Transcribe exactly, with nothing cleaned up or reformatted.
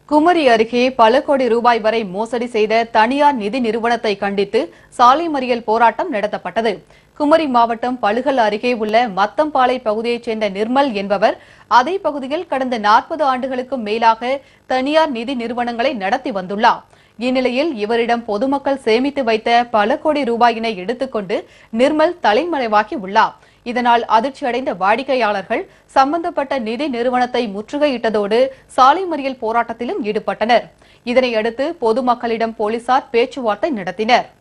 குமரி அருகே பல கோடி ரூபாய் வரை மோசடி செய்த தனியார் நிதி நிறுவனத்தை கண்டித்து சாலை மறியல் போராட்டம் நடத்தப்பட்டது. குமரி மாவட்டம் பழுகல் அருகே உள்ள மத்தம்பாளை பகுதியைச் சேர்ந்த நிர்மல் என்பவர் அதே பகுதியில் கடந்த நாற்பது ஆண்டுகளுக்கும் மேலாக தனியார் நிதி நிறுவனங்களை நடத்தி வந்துள்ளார். இந்நிலையில் இவரிடம் பொதுமக்கள் சேமித்து வைத்த பல கோடி ரூபாயினை எடுத்துக்கொண்டு நிர்மல் தலைமறைவாகி உள்ளார். இதனால் அதிர்ச்சியடைந்த வாடிக்கையாளர்கள் சம்பந்தப்பட்ட நிதி நிறுவனத்தை முற்றுகையிட்டதோடு சாலை மறியல் போராட்டத்திலும் ஈடுபட்டனர். இதனையடுத்து பொதுமக்களிடம் போலீசார் பேச்சுவார்த்தை நடத்தினர்.